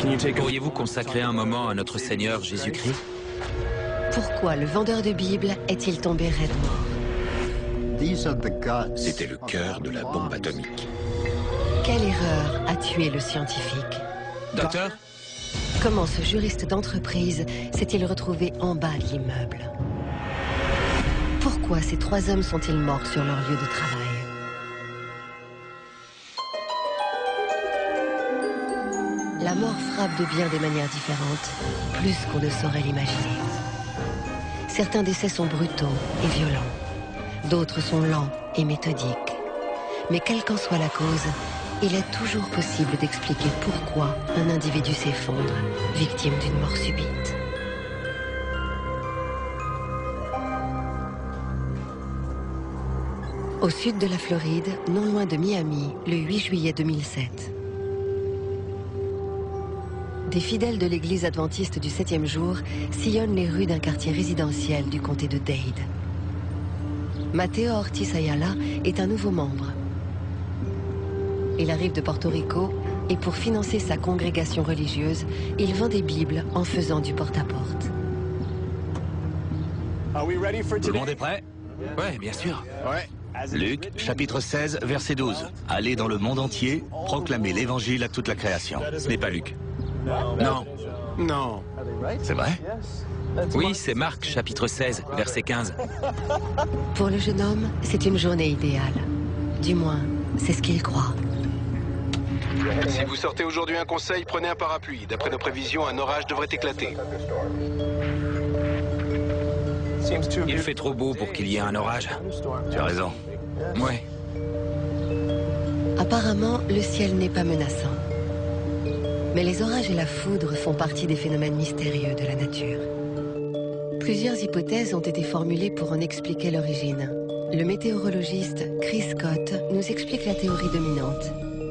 Pourriez-vous consacrer un moment à notre Seigneur Jésus-Christ? Pourquoi le vendeur de Bible est-il tombé raide mort? C'était le cœur de la bombe atomique. Quelle erreur a tué le scientifique? Docteur? Comment ce juriste d'entreprise s'est-il retrouvé en bas de l'immeuble? Pourquoi ces trois hommes sont-ils morts sur leur lieu de travail? La mort frappe de bien des manières différentes, plus qu'on ne saurait l'imaginer. Certains décès sont brutaux et violents, d'autres sont lents et méthodiques. Mais quelle qu'en soit la cause, il est toujours possible d'expliquer pourquoi un individu s'effondre, victime d'une mort subite. Au sud de la Floride, non loin de Miami, le 8 juillet 2007. Des fidèles de l'église adventiste du 7e jour sillonnent les rues d'un quartier résidentiel du comté de Dade. Mateo Ortiz Ayala est un nouveau membre. Il arrive de Porto Rico et pour financer sa congrégation religieuse, il vend des Bibles en faisant du porte-à-porte. Tout le monde est prêt? Ouais, bien sûr. Ouais. Luc, chapitre 16, verset 12. Allez dans le monde entier, proclamez l'évangile à toute la création. Ce n'est pas Luc. Non. Non. C'est vrai? Oui, c'est Marc, chapitre 16, verset 15. Pour le jeune homme, c'est une journée idéale. Du moins, c'est ce qu'il croit. Si vous sortez aujourd'hui un conseil, prenez un parapluie. D'après nos prévisions, un orage devrait éclater. Il fait trop beau pour qu'il y ait un orage. Tu as raison. Ouais. Apparemment, le ciel n'est pas menaçant. Mais les orages et la foudre font partie des phénomènes mystérieux de la nature. Plusieurs hypothèses ont été formulées pour en expliquer l'origine. Le météorologiste Chris Scott nous explique la théorie dominante.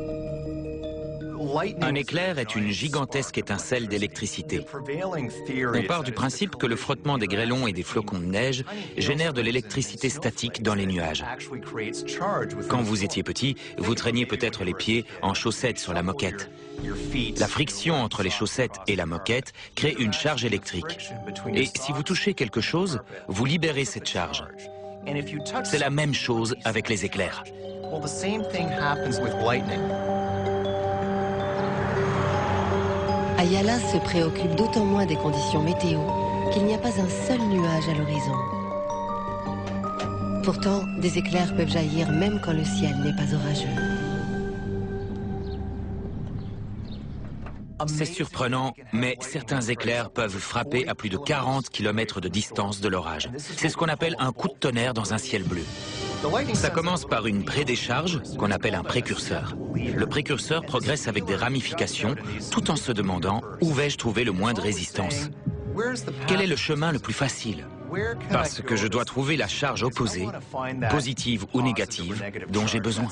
Un éclair est une gigantesque étincelle d'électricité. On part du principe que le frottement des grêlons et des flocons de neige génère de l'électricité statique dans les nuages. Quand vous étiez petit, vous traîniez peut-être les pieds en chaussettes sur la moquette. La friction entre les chaussettes et la moquette crée une charge électrique. Et si vous touchez quelque chose, vous libérez cette charge. C'est la même chose avec les éclairs. Ayala se préoccupe d'autant moins des conditions météo qu'il n'y a pas un seul nuage à l'horizon. Pourtant, des éclairs peuvent jaillir même quand le ciel n'est pas orageux. C'est surprenant, mais certains éclairs peuvent frapper à plus de 40 km de distance de l'orage. C'est ce qu'on appelle un coup de tonnerre dans un ciel bleu. Ça commence par une prédécharge qu'on appelle un précurseur. Le précurseur progresse avec des ramifications tout en se demandant où vais-je trouver le moins de résistance. Quel est le chemin le plus facile? Parce que je dois trouver la charge opposée, positive ou négative, dont j'ai besoin.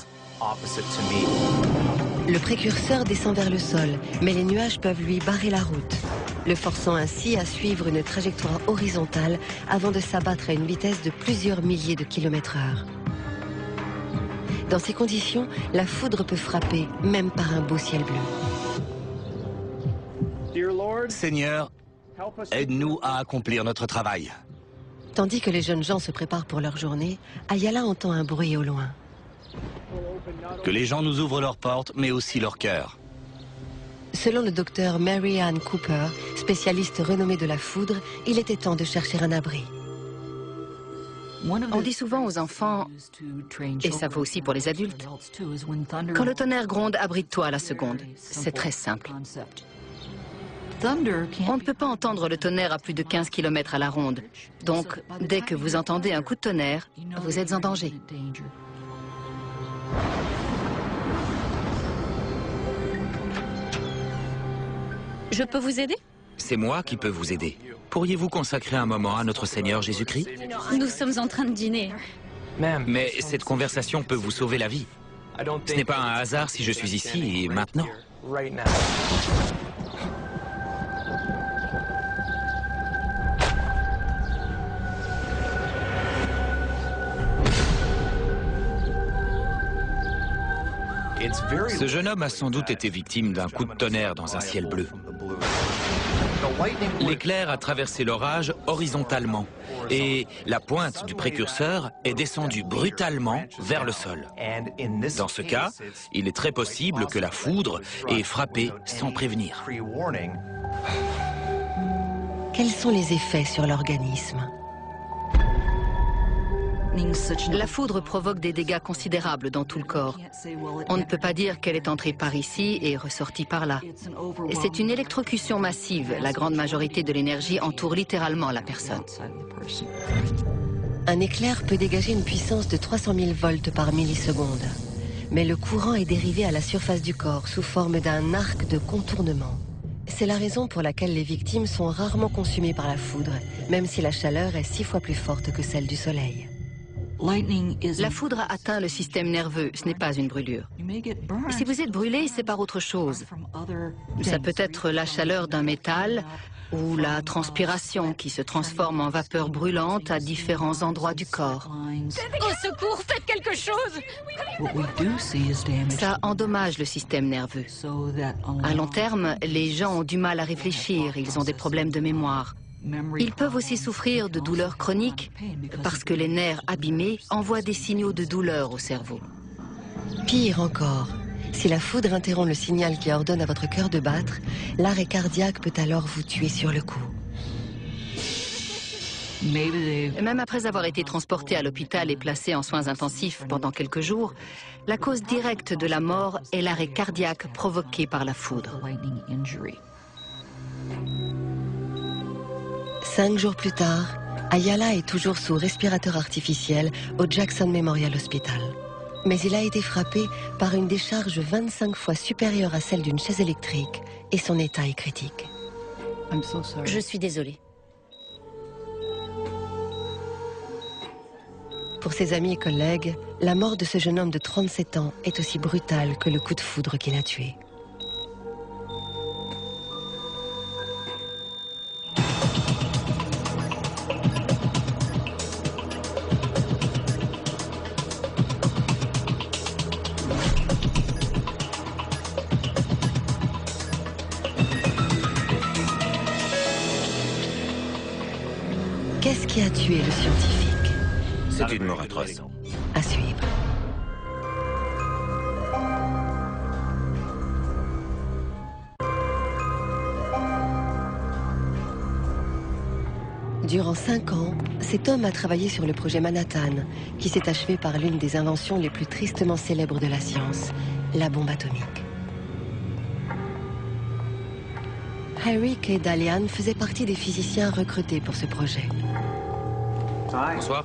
Le précurseur descend vers le sol, mais les nuages peuvent lui barrer la route, le forçant ainsi à suivre une trajectoire horizontale avant de s'abattre à une vitesse de plusieurs milliers de kilomètres/heure. Dans ces conditions, la foudre peut frapper, même par un beau ciel bleu. Seigneur, aide-nous à accomplir notre travail. Tandis que les jeunes gens se préparent pour leur journée, Ayala entend un bruit au loin. Que les gens nous ouvrent leurs portes, mais aussi leur cœur. Selon le docteur Mary Ann Cooper, spécialiste renommée de la foudre, il était temps de chercher un abri. On dit souvent aux enfants, et ça vaut aussi pour les adultes, quand le tonnerre gronde, abrite-toi à la seconde. C'est très simple. On ne peut pas entendre le tonnerre à plus de 15 km à la ronde. Donc, dès que vous entendez un coup de tonnerre, vous êtes en danger. Je peux vous aider? C'est moi qui peux vous aider. Pourriez-vous consacrer un moment à notre Seigneur Jésus-Christ? Nous sommes en train de dîner. Mais cette conversation peut vous sauver la vie. Ce n'est pas un hasard si je suis ici et maintenant. Ce jeune homme a sans doute été victime d'un coup de tonnerre dans un ciel bleu. L'éclair a traversé l'orage horizontalement et la pointe du précurseur est descendue brutalement vers le sol. Dans ce cas, il est très possible que la foudre ait frappé sans prévenir. Quels sont les effets sur l'organisme? La foudre provoque des dégâts considérables dans tout le corps. On ne peut pas dire qu'elle est entrée par ici et ressortie par là. C'est une électrocution massive. La grande majorité de l'énergie entoure littéralement la personne. Un éclair peut dégager une puissance de 300 000 volts par milliseconde. Mais le courant est dérivé à la surface du corps sous forme d'un arc de contournement. C'est la raison pour laquelle les victimes sont rarement consumées par la foudre, même si la chaleur est 6 fois plus forte que celle du soleil. La foudre atteint le système nerveux, ce n'est pas une brûlure. Si vous êtes brûlé, c'est par autre chose. Ça peut être la chaleur d'un métal ou la transpiration qui se transforme en vapeur brûlante à différents endroits du corps. Au secours, faites quelque chose! Ça endommage le système nerveux. À long terme, les gens ont du mal à réfléchir, ils ont des problèmes de mémoire. Ils peuvent aussi souffrir de douleurs chroniques parce que les nerfs abîmés envoient des signaux de douleur au cerveau. Pire encore, si la foudre interrompt le signal qui ordonne à votre cœur de battre, l'arrêt cardiaque peut alors vous tuer sur le coup. Même après avoir été transporté à l'hôpital et placé en soins intensifs pendant quelques jours, la cause directe de la mort est l'arrêt cardiaque provoqué par la foudre. 5 jours plus tard, Ayala est toujours sous respirateur artificiel au Jackson Memorial Hospital. Mais il a été frappé par une décharge 25 fois supérieure à celle d'une chaise électrique et son état est critique. Je suis désolée. Pour ses amis et collègues, la mort de ce jeune homme de 37 ans est aussi brutale que le coup de foudre qui l'a tué. Qu'est-ce qui a tué le scientifique? C'est une mort atroce. À suivre. Durant 5 ans, cet homme a travaillé sur le projet Manhattan, qui s'est achevé par l'une des inventions les plus tristement célèbres de la science, la bombe atomique. Harry K. Dalian faisait partie des physiciens recrutés pour ce projet. Bonsoir.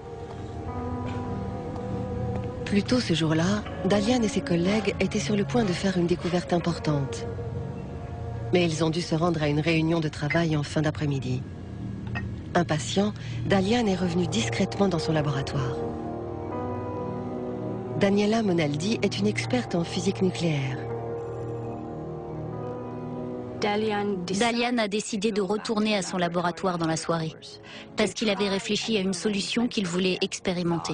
Plus tôt ce jour-là, Dalian et ses collègues étaient sur le point de faire une découverte importante. Mais ils ont dû se rendre à une réunion de travail en fin d'après-midi. Impatient, Dalian est revenu discrètement dans son laboratoire. Daniela Monaldi est une experte en physique nucléaire. Dalian a décidé de retourner à son laboratoire dans la soirée, parce qu'il avait réfléchi à une solution qu'il voulait expérimenter.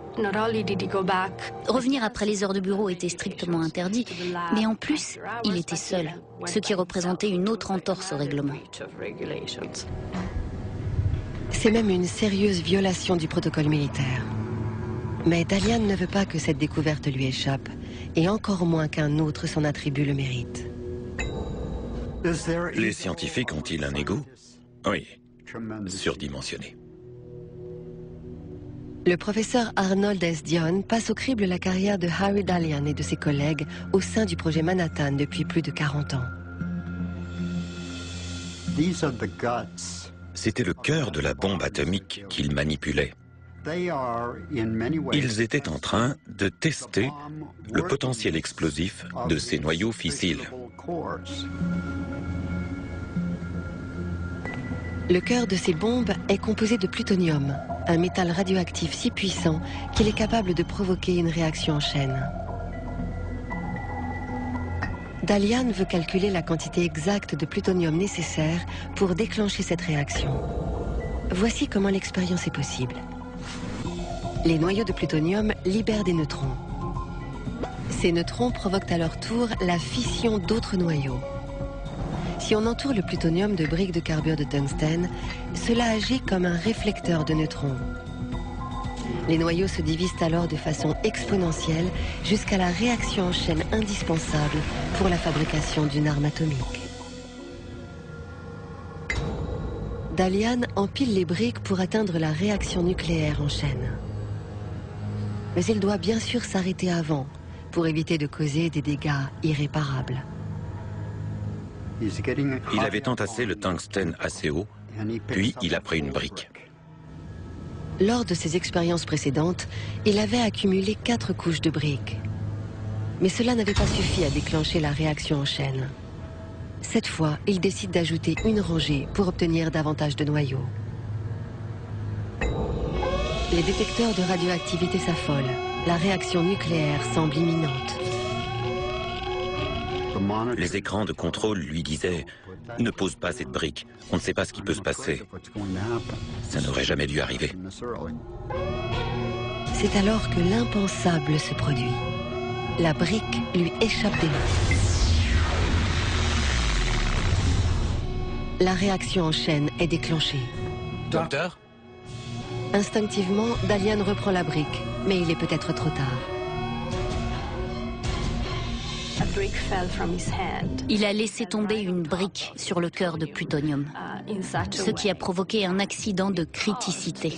Revenir après les heures de bureau était strictement interdit, mais en plus, il était seul, ce qui représentait une autre entorse au règlement. C'est même une sérieuse violation du protocole militaire. Mais Dalian ne veut pas que cette découverte lui échappe, et encore moins qu'un autre s'en attribue le mérite. Les scientifiques ont-ils un ego? Oui, surdimensionné. Le professeur Arnold S. Dion passe au crible la carrière de Harry Dalian et de ses collègues au sein du projet Manhattan depuis plus de 40 ans. C'était le cœur de la bombe atomique qu'ils manipulaient. Ils étaient en train de tester le potentiel explosif de ces noyaux fissiles. Le cœur de ces bombes est composé de plutonium, un métal radioactif si puissant qu'il est capable de provoquer une réaction en chaîne. Dalian veut calculer la quantité exacte de plutonium nécessaire pour déclencher cette réaction. Voici comment l'expérience est possible. Les noyaux de plutonium libèrent des neutrons. Ces neutrons provoquent à leur tour la fission d'autres noyaux. Si on entoure le plutonium de briques de carbure de tungstène, cela agit comme un réflecteur de neutrons. Les noyaux se divisent alors de façon exponentielle jusqu'à la réaction en chaîne indispensable pour la fabrication d'une arme atomique. Dalian empile les briques pour atteindre la réaction nucléaire en chaîne. Mais il doit bien sûr s'arrêter avant pour éviter de causer des dégâts irréparables. Il avait entassé le tungstène assez haut, puis il a pris une brique. Lors de ses expériences précédentes, il avait accumulé 4 couches de briques. Mais cela n'avait pas suffi à déclencher la réaction en chaîne. Cette fois, il décide d'ajouter une rangée pour obtenir davantage de noyaux. Les détecteurs de radioactivité s'affolent. La réaction nucléaire semble imminente. Les écrans de contrôle lui disaient « Ne pose pas cette brique, on ne sait pas ce qui peut se passer. » Ça n'aurait jamais dû arriver. C'est alors que l'impensable se produit. La brique lui échappe des mains. La réaction en chaîne est déclenchée. Docteur ? Instinctivement, Dalian reprend la brique, mais il est peut-être trop tard. Il a laissé tomber une brique sur le cœur de plutonium, ce qui a provoqué un accident de criticité.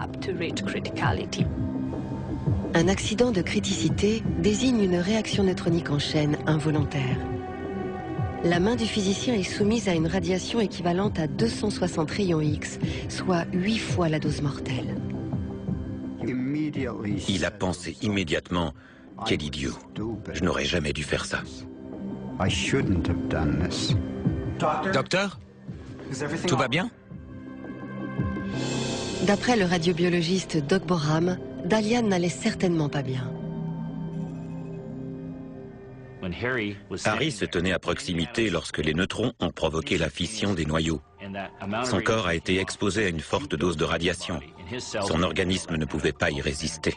Un accident de criticité désigne une réaction neutronique en chaîne involontaire. La main du physicien est soumise à une radiation équivalente à 260 rayons X, soit 8 fois la dose mortelle. Il a pensé immédiatement « Quel idiot, je n'aurais jamais dû faire ça. » Docteur ? Tout va bien ? D'après le radiobiologiste Doc Boram, Dalian n'allait certainement pas bien. Harry se tenait à proximité lorsque les neutrons ont provoqué la fission des noyaux. Son corps a été exposé à une forte dose de radiation. Son organisme ne pouvait pas y résister.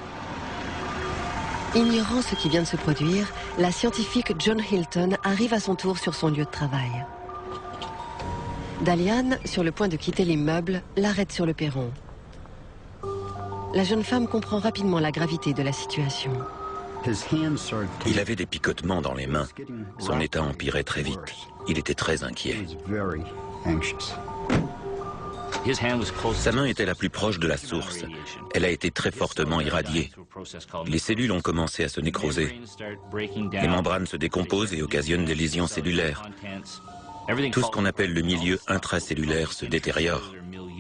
Ignorant ce qui vient de se produire, la scientifique John Hilton arrive à son tour sur son lieu de travail. Dalian, sur le point de quitter l'immeuble, l'arrête sur le perron. La jeune femme comprend rapidement la gravité de la situation. Il avait des picotements dans les mains. Son état empirait très vite. Il était très inquiet. Sa main était la plus proche de la source. Elle a été très fortement irradiée. Les cellules ont commencé à se nécroser. Les membranes se décomposent et occasionnent des lésions cellulaires. Tout ce qu'on appelle le milieu intracellulaire se détériore.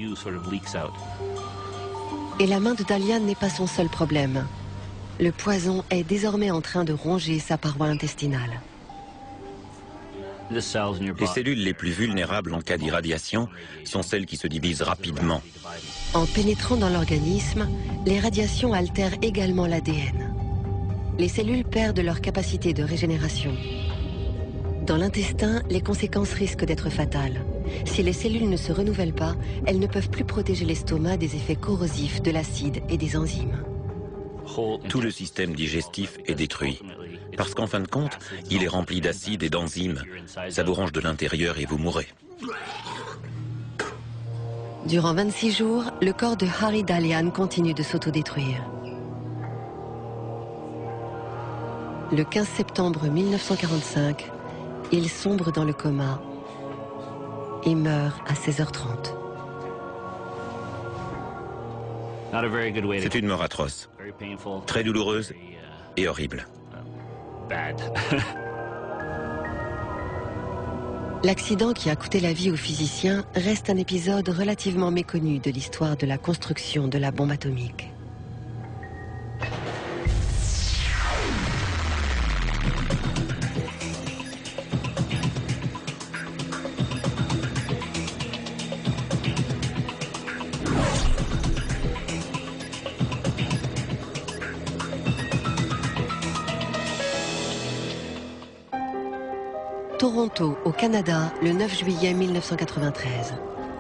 Et la main de Dalian n'est pas son seul problème. Le poison est désormais en train de ronger sa paroi intestinale. Les cellules les plus vulnérables en cas d'irradiation sont celles qui se divisent rapidement. En pénétrant dans l'organisme, les radiations altèrent également l'ADN. Les cellules perdent leur capacité de régénération. Dans l'intestin, les conséquences risquent d'être fatales. Si les cellules ne se renouvellent pas, elles ne peuvent plus protéger l'estomac des effets corrosifs de l'acide et des enzymes. Tout le système digestif est détruit. Parce qu'en fin de compte, il est rempli d'acide et d'enzymes. Ça vous ronge de l'intérieur et vous mourrez. Durant 26 jours, le corps de Harry Dalian continue de s'autodétruire. Le 15 septembre 1945, il sombre dans le coma et meurt à 16h30. C'est une mort atroce, très douloureuse et horrible. L'accident qui a coûté la vie aux physiciens reste un épisode relativement méconnu de l'histoire de la construction de la bombe atomique. Toronto, au Canada, le 9 juillet 1993.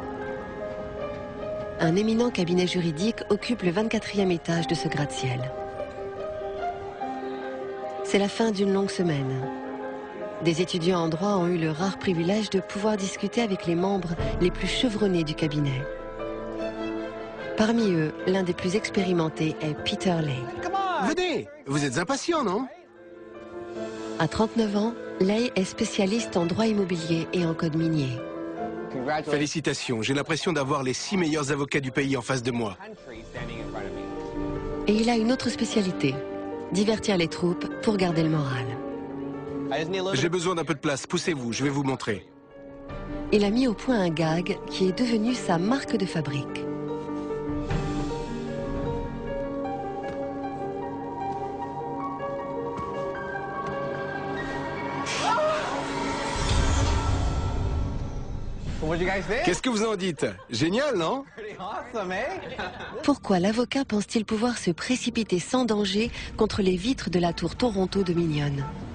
Un éminent cabinet juridique occupe le 24e étage de ce gratte-ciel. C'est la fin d'une longue semaine. Des étudiants en droit ont eu le rare privilège de pouvoir discuter avec les membres les plus chevronnés du cabinet. Parmi eux, l'un des plus expérimentés est Peter Lay. Venez, vous êtes impatient, non? À 39 ans, Lay est spécialiste en droit immobilier et en code minier. Félicitations, j'ai l'impression d'avoir les 6 meilleurs avocats du pays en face de moi. Et il a une autre spécialité, divertir les troupes pour garder le moral. J'ai besoin d'un peu de place, poussez-vous, je vais vous montrer. Il a mis au point un gag qui est devenu sa marque de fabrique. Qu'est-ce que vous en dites? Génial, non? Pourquoi l'avocat pense-t-il pouvoir se précipiter sans danger contre les vitres de la tour Toronto Dominion?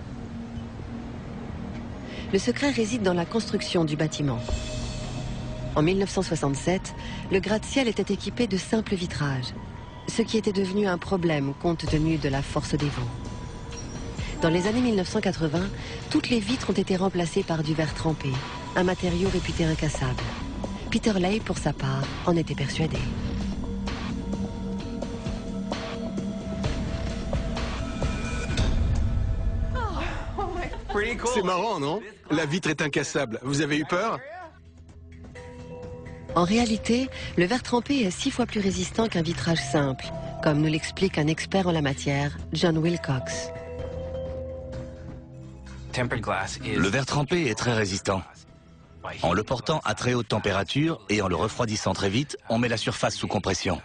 Le secret réside dans la construction du bâtiment. En 1967, le gratte-ciel était équipé de simples vitrages, ce qui était devenu un problème compte tenu de la force des vents. Dans les années 1980, toutes les vitres ont été remplacées par du verre trempé, un matériau réputé incassable. Peter Lay, pour sa part, en était persuadé. C'est marrant, non? La vitre est incassable. Vous avez eu peur? En réalité, le verre trempé est 6 fois plus résistant qu'un vitrage simple, comme nous l'explique un expert en la matière, John Wilcox. Le verre trempé est très résistant. En le portant à très haute température et en le refroidissant très vite, on met la surface sous compression.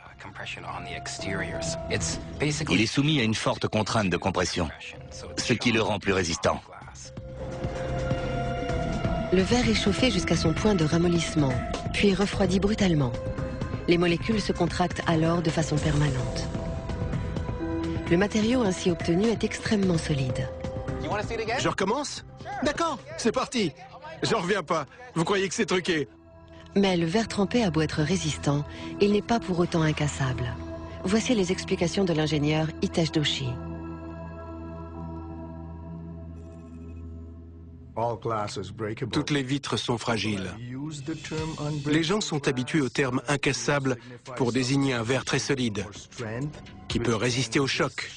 Il est soumis à une forte contrainte de compression, ce qui le rend plus résistant. Le verre est chauffé jusqu'à son point de ramollissement, puis refroidi brutalement. Les molécules se contractent alors de façon permanente. Le matériau ainsi obtenu est extrêmement solide. Je recommence? D'accord, c'est parti. J'en reviens pas. Vous croyez que c'est truqué? Mais le verre trempé a beau être résistant, il n'est pas pour autant incassable. Voici les explications de l'ingénieur Hitesh Doshi. Toutes les vitres sont fragiles. Les gens sont habitués au terme incassable pour désigner un verre très solide, qui peut résister au choc.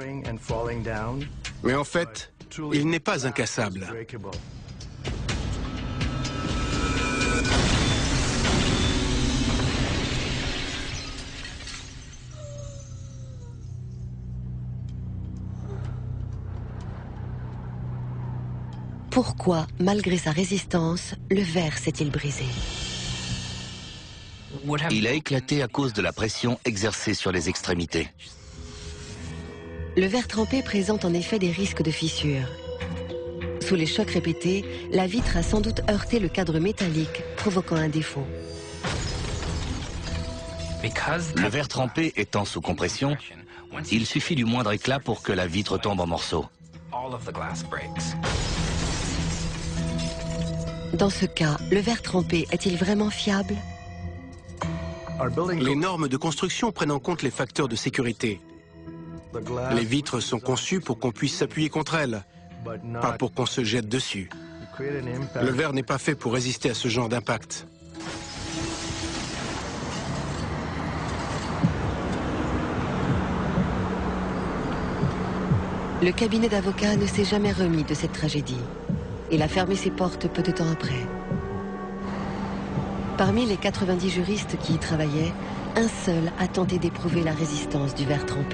Mais en fait, il n'est pas incassable. Pourquoi, malgré sa résistance, le verre s'est-il brisé? Il a éclaté à cause de la pression exercée sur les extrémités. Le verre trempé présente en effet des risques de fissure. Sous les chocs répétés, la vitre a sans doute heurté le cadre métallique, provoquant un défaut. Le verre trempé étant sous compression, il suffit du moindre éclat pour que la vitre tombe en morceaux. Dans ce cas, le verre trempé est-il vraiment fiable? Les normes de construction prennent en compte les facteurs de sécurité. Les vitres sont conçues pour qu'on puisse s'appuyer contre elles, pas pour qu'on se jette dessus. Le verre n'est pas fait pour résister à ce genre d'impact. Le cabinet d'avocats ne s'est jamais remis de cette tragédie. Il a fermé ses portes peu de temps après. Parmi les 90 juristes qui y travaillaient, un seul a tenté d'éprouver la résistance du verre trempé.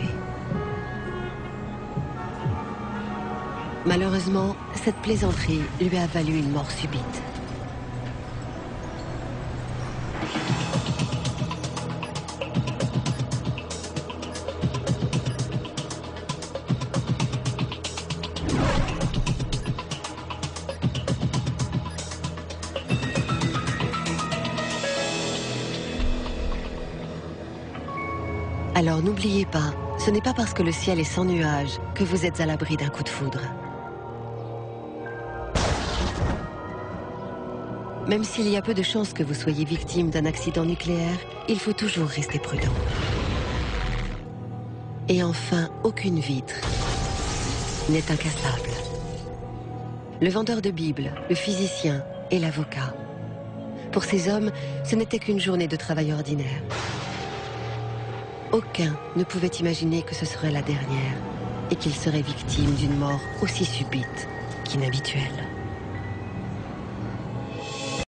Malheureusement, cette plaisanterie lui a valu une mort subite. Alors n'oubliez pas, ce n'est pas parce que le ciel est sans nuages que vous êtes à l'abri d'un coup de foudre. Même s'il y a peu de chances que vous soyez victime d'un accident nucléaire, il faut toujours rester prudent. Et enfin, aucune vitre, n'est incassable. Le vendeur de Bibles, le physicien et l'avocat. Pour ces hommes, ce n'était qu'une journée de travail ordinaire. Aucun ne pouvait imaginer que ce serait la dernière et qu'ils seraient victimes d'une mort aussi subite qu'inhabituelle.